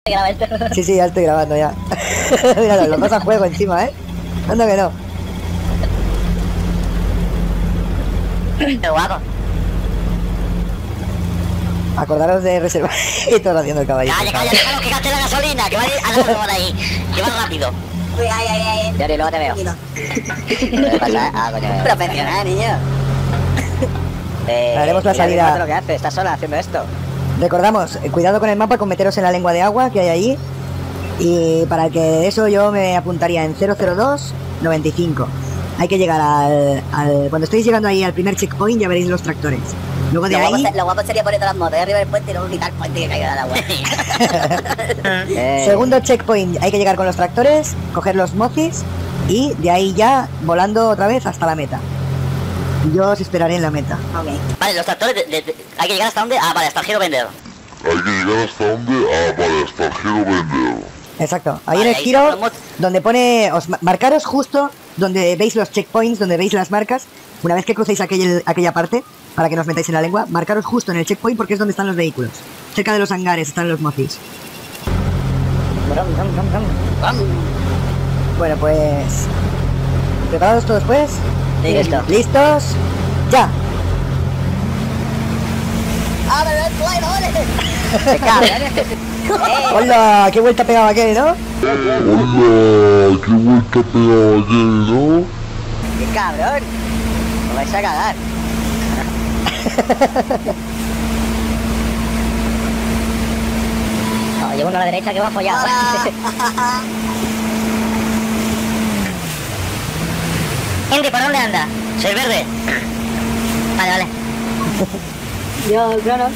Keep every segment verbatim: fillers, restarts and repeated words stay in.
se graba esto. Sí, sí, ya estoy grabando ya. Mira, los dos a juego encima, ¿eh? Anda que no. Qué guapo. Acordaros de reservar. Y todo haciendo el caballito. Calla, calla, déjalo que gaste la gasolina, que va a ir a la por ahí. Que va rápido. Uy, ay, ay, ay. Yori, luego te veo. ¿Qué pasa? Ah, coño. Profesional, niño. Eh, Haremos la mira, salida. mira lo que hace, está sola haciendo esto. Recordamos, eh, cuidado con el mapa, con meteros en la lengua de agua que hay allí. Y para que eso yo me apuntaría en cero cero dos noventa y cinco. Hay que llegar al, al... Cuando estéis llegando ahí al primer checkpoint ya veréis los tractores. Luego de Lo ahí... guapo, se- lo guapo sería poner todas las motos arriba del puente y luego quitar el puente y que caiga al agua. Eh, Segundo checkpoint, hay que llegar con los tractores, coger los mozis y de ahí ya volando otra vez hasta la meta. Yo os esperaré en la meta. Ok. Vale, los tractores, de, de, de- hay que llegar hasta dónde? Ah, vale, hasta el giro vender. Hay que llegar hasta donde. Ah, vale, hasta el giro vender. Exacto, ahí Vale, en el ahí giro están los moz- donde pone... Os, ma- marcaros justo donde veis los checkpoints, donde veis las marcas. Una vez que crucéis aquel, aquella parte, para que no os metáis en la lengua, marcaros justo en el checkpoint porque es donde están los vehículos. Cerca de los hangares están los mozis. Bueno, pues... ¿Preparados todos pues? Sí, listo. ¿Listos? ¡Ya! ¡Ah, pero es bueno, vale! ¡Qué cabrón! ¡Hola! ¡Qué vuelta pegaba aquel, ¿no? Hola, qué vuelta pegado aquel, ¿no? ¡Qué cabrón! Me vais a cagar. No, llevo uno a la derecha que va follado. Henry, ¿por dónde anda? Soy verde. Vale, vale. Yo, Cronos.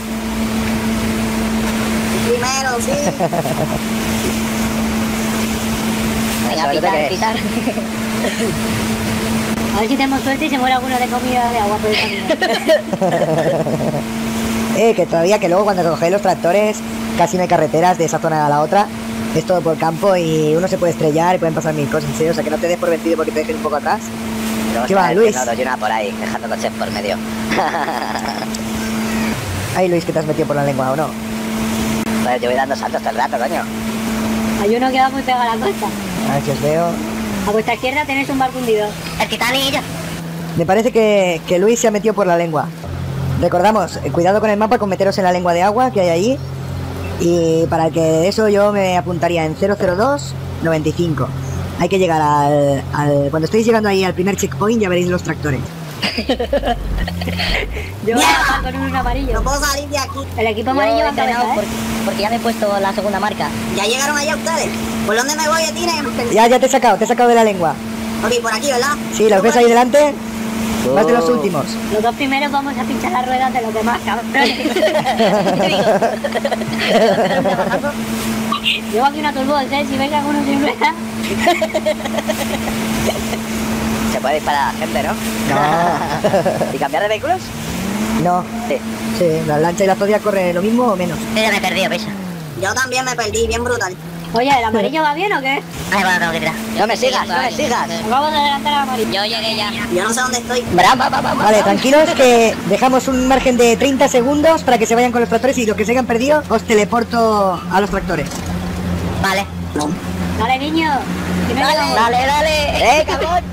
Primero, sí. Venga, Pitar, pitar, pitar. A ver si tenemos suerte y se muere alguno de comida de agua por el camino. Eh, que todavía que luego cuando cogéis los tractores casi no hay carreteras de esa zona a la otra. Es todo por campo y uno se puede estrellar y pueden pasar mil cosas, ¿sí? O sea que no te des por vencido porque te dejes un poco atrás. ¿Qué va, Luis? No, yo una por ahí, dejando coches por medio. Ay, Luis, que te has metido por la lengua, ¿o no? Pues yo voy dando saltos todo el rato, coño. Hay uno que va muy pegado a la costa. A ver si os veo. A vuestra izquierda tenéis un barco hundido. El Titanic. Me parece que, que Luis se ha metido por la lengua. Recordamos, eh, cuidado con el mapa, con meteros en la lengua de agua que hay allí. Y para que eso yo me apuntaría en cero cero dos noventa y cinco. Hay que llegar al, al... Cuando estéis llegando ahí al primer checkpoint ya veréis los tractores. Yo voy a con un amarillo. No puedo salir de aquí. El equipo Yo amarillo he va a frenado cabeza, ¿eh? porque, porque ya me he puesto la segunda marca. ¿Ya llegaron allá ustedes? ¿Por dónde me voy, Tina? Ya, ya te he sacado, te he sacado de la lengua. Ok, por aquí, ¿verdad? Sí, ¿los ves ahí delante? Vas de los últimos. Los dos primeros vamos a pinchar las ruedas de los demás, cabrón. Llevo aquí una turbo, ¿eh? Si veis que alguno sin ruedas. Se puede disparar a la gente, ¿no? No. ¿Y cambiar de vehículos? No. Sí. Sí, la lancha y la Zodia corren lo mismo o menos. Yo ya me he perdido, pesa. Yo también me perdí, bien brutal. Oye, ¿el amarillo va bien o qué? Ay, bueno, tengo que tirar. No me sigas, no me sigas. Vamos a adelantar al amarillo. Yo llegué ya. Yo no sé dónde estoy. Brava, brava, brava. Vale, tranquilos que dejamos un margen de treinta segundos para que se vayan con los tractores y los que se hayan perdido os teleporto a los tractores. Vale. Dale, niño. Que no llegamos. Dale, dale. ¡Eh, cabrón!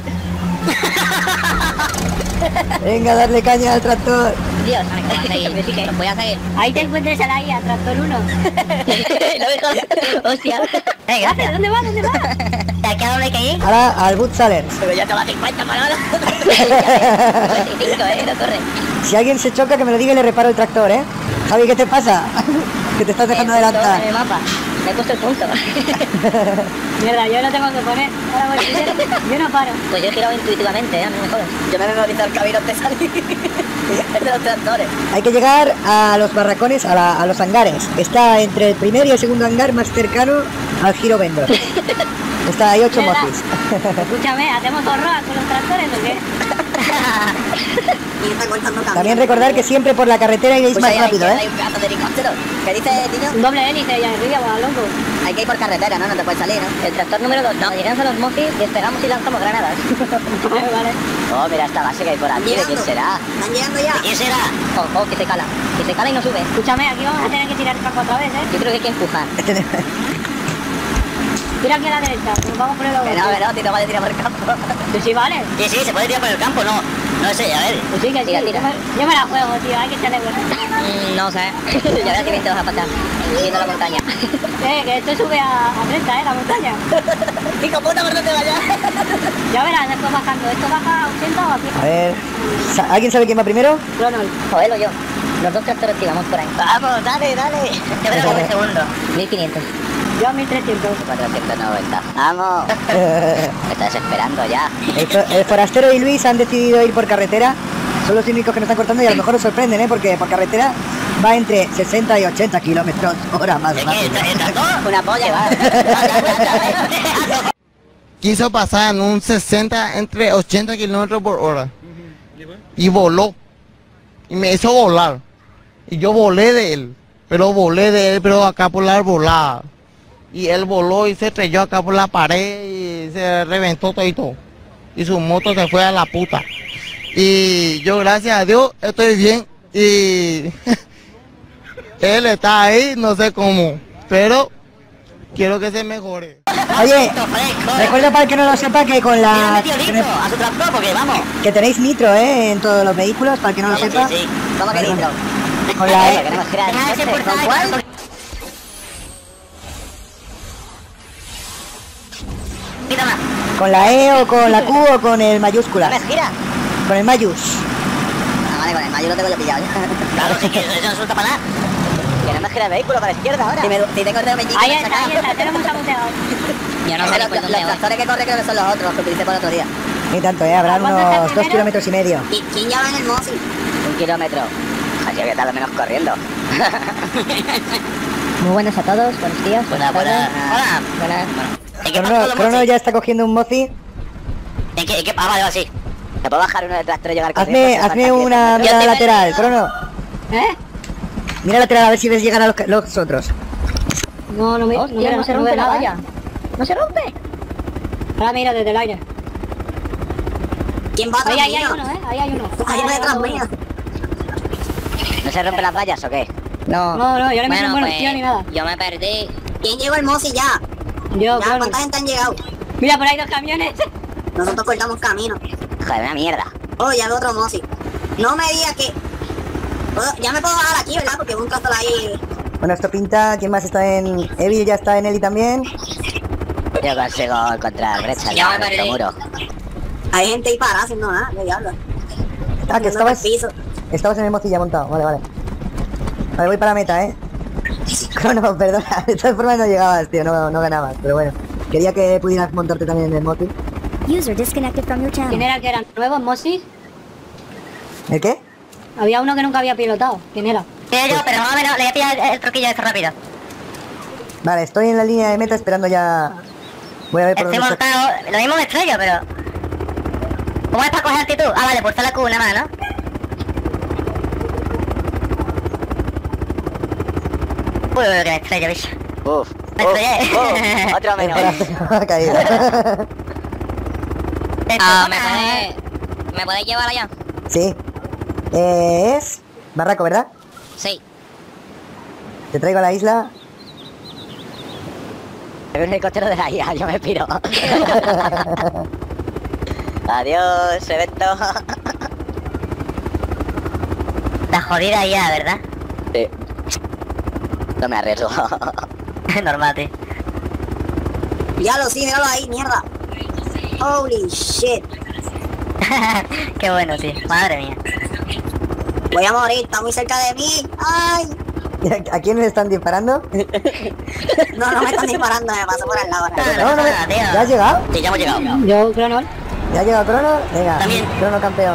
Venga, darle caña al tractor. Dios, voy a seguir. Voy a seguir. Ahí te encuentres a la I A, tractor uno. No me jodas. Hostia. Eh, gracias. ¿Dónde va? ¿Dónde va? ¿A dónde hay que ir? Ahora al Boot Salers. Pero ya te va a cincuenta para ahora. veinticinco, eh, no corre. Si alguien se choca que me lo diga y le reparo el tractor, ¿eh? Javi, ¿qué te pasa? Que te estás dejando adelantar. En el mapa. Me he puesto el punto. Mierda, yo lo tengo que poner. Ahora voy a yo no paro. Pues yo he girado intuitivamente, ¿eh? A mí me jodas. Yo me he memorizado el camino de salir. Es de los tractores. Hay que llegar a los barracones, a, la- a los hangares. Está entre el primer y el segundo hangar más cercano al giro vendor. Está ahí ocho ¿Verdad? mozis. Escúchame, ¿hacemos dos rodas con los tractores o qué? Y está cortando camino. También recordar que siempre por la carretera iréis Pues más ahí hay- rápido, Hay ¿eh? un pedazo de helicóptero. ¿Qué dice, niño? Un doble hélice y arriba, va loco. Hay que ir por carretera, ¿no? No te puedes salir, ¿no? El tractor número dos. No, llegamos a los mozis, despegamos y lanzamos granadas. Vale. Oh, mira esta base que hay por aquí. ¿De quién será? Están llegando ya. ¿De quién será? Oh, oh, que se cala. Que se cala y no sube. Escúchame, aquí vamos a tener que tirar el campo otra vez, ¿eh? Yo creo que hay que empujar. Este- Tira aquí a la derecha, nos vamos por el agua. Que no, que no, tío, no vale tirar por el campo. Que sí, vale. Sí, sí, se puede tirar por el campo, no. No sé, a ver. Que sí, que sí. Tira, tira. Yo me, yo me la juego, tío, hay que echarle buena. Mm, no sé. Ya verás que bien te vas a pasar. Subiendo la montaña. Eh, que esto sube a, a treinta, eh, la montaña. Hijo puta, ¿por dónde vayas? Ya verás, esto bajando. Esto baja a ochenta o a cien. A ver, sa- ¿alguien sabe quién va primero? Cronol. Joder, o yo. Los dos tractores que vamos por ahí. Vamos, dale, dale. Yo creo que voy segundo. mil quinientos. Yo a mil trescientos. cuatrocientos noventa. Vamos. Me estás esperando ya. El, fo- el forastero y Luis han decidido ir por carretera. Son los únicos que nos están cortando y a lo mejor os sorprenden, ¿eh? Porque por carretera va entre sesenta y ochenta kilómetros hora más ¿De qué? rápido. ¿Estás estás todo? Una polla, va. Quiso pasar en un sesenta entre ochenta kilómetros por hora. Y voló. Y me hizo volar. Y yo volé de él. Pero volé de él, pero acá por la arbolada. Y él voló y se estrelló acá por la pared y se reventó todo y todo. Y su moto se fue a la puta. Y yo, gracias a Dios, estoy bien. Y él está ahí, no sé cómo. Pero quiero que se mejore. Oye, recuerda para el que no lo sepa que con la... Metido litro a su tractor porque vamos. Que tenéis nitro, ¿eh? En todos los vehículos, para el que no lo Sí, sepa. sí, sí. ¿Cómo que litro? Con la... Eh, que no me giras el coche. ¿Con cuál? Quita más. Con la E o con la Q o con el ¿No mayúscula. me gira? Con el mayús. Ah, vale, con el mayo lo tengo yo pillado. Claro, sí que eso no resulta para nada. Que no me gira el vehículo para la izquierda ahora. Si, me, si tengo el dedo meñique, Ahí me está, saca. ahí está, te lo hemos saboteado. Yo no sé los, los, los tractores que corre creo que son los otros, los que utilicé por otro día. Ni tanto, ¿eh? Habrá ¿Cuánto está unos dos primero? kilómetros y medio. ¿Y quién ya va en el Mosi? Un kilómetro. Ay, que tal lo menos corriendo. Muy buenos a todos, buenos días. Buena, buena. Hola. Buenas. ¿En qué Crono, paso Crono los ya está cogiendo un mozi. ¿En qué? ¿En qué? Ah, vale, vale, sí. ¿Me puedo bajar uno del tractor y llegar Hazme, corriendo? hazme una Yo mirada estoy lateral, perdido. Crono. ¿Eh? Mira lateral a ver si ves llegar a los, los otros. No, no me Hostia, no, veo- no se no rompe veo la nada, valla. ¿eh? ¿No se rompe? Ahora mira desde el aire. ¿Quién va Ahí, atrás ahí hay mío? uno, ¿eh? Ahí hay uno. Ahí Ahí va hay detrás uno. mío. ¿No se rompen las vallas o qué? No. No, no, yo no me Bueno, hice buena pues, opción ni nada. yo me perdí. ¿Quién llegó el Mosi ya? Yo, Ya, claro. ¿cuánta gente han llegado? Mira, por ahí dos camiones. Nosotros cortamos camino. Joder, una mierda. Oh, ya veo otro Mosi. No me digas que... ¿Puedo- Ya me puedo bajar aquí, ¿verdad? Porque hubo un tractor ahí... Bueno, esto pinta. ¿Quién más está en...? Evi ya está en Eli también. Yo consigo encontrar brecha Ya me en nuestro perdí. muro. Hay gente ahí parada haciendo nada, qué diablo. Ah, que estabas... Piso. Estabas en el mozi ya montado. Vale, vale. Vale, voy para la meta, ¿eh? Crono, perdona. De todas formas no llegabas, tío. No, no ganabas. Pero bueno. Quería que pudieras montarte también en el mozi. User disconnected from your ¿Quién channel. era el que eran nuevos, Mosis? ¿El qué? Había uno que nunca había pilotado. ¿Quién era? Sí, yo, pero más o menos le voy a pillar el, el truquillo de eso rápido. Vale, estoy en la línea de meta esperando ya... Voy a ver por Estoy dónde... está- montado, lo mismo me estrello, pero... ¿Cómo es para coger altitud? Ah, vale, pulsa la Q nada más, ¿no? Uy, uy, que me estrello, bicho. Uf, me estrellé. Otro menos. Ha caído. Ah, ¿me puede, ¿me puede llevar allá? Sí. Eh, es... Barraco, ¿verdad? Sí. Te traigo a la isla. Es un helicóptero de la I A, yo me piro. Adiós, evento. La jodida I A, ¿verdad? Sí. No me arriesgo. Normal, tío. Míralo, sí, míralo ahí, mierda. Holy shit. Qué bueno, tío. Madre mía. Voy a morir, está muy cerca de mí. Ay. ¿A quién le están disparando? No, no me están disparando, me paso por el lado. No, no me... ¿Ya has llegado? Sí, ya hemos llegado. Yo, Cronol. ¿Ya ha llegado Crono? Venga, También. Crono campeón.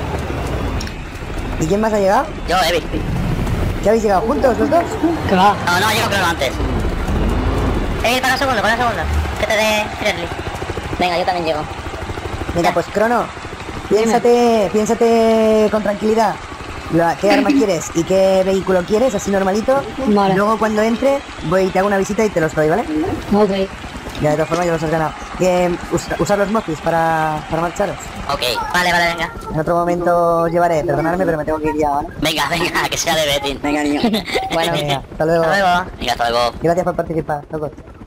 ¿Y quién más ha llegado? Yo, Evi. ¿Ya habéis llegado juntos los dos? Que va. No, no, llego creo antes. Evi, para un segundo, para un segundo. Que te dé friendly. Venga, yo también llego. Venga, pues Crono, piénsate, piénsate con tranquilidad la- qué arma quieres y qué vehículo quieres, así normalito. Vale. Luego cuando entre, voy y te hago una visita y te los doy, ¿vale? Ok. Ya de todas formas ya los has ganado. Eh, us- usar los mozis para, para marcharos. Ok, vale, vale, venga. En otro momento os llevaré, perdonadme, pero me tengo que ir ya, ¿vale? Venga, venga, que sea de betting. Venga, niño. Bueno, venga, hasta luego. Hasta luego. Venga, hasta luego. Gracias por participar, locos.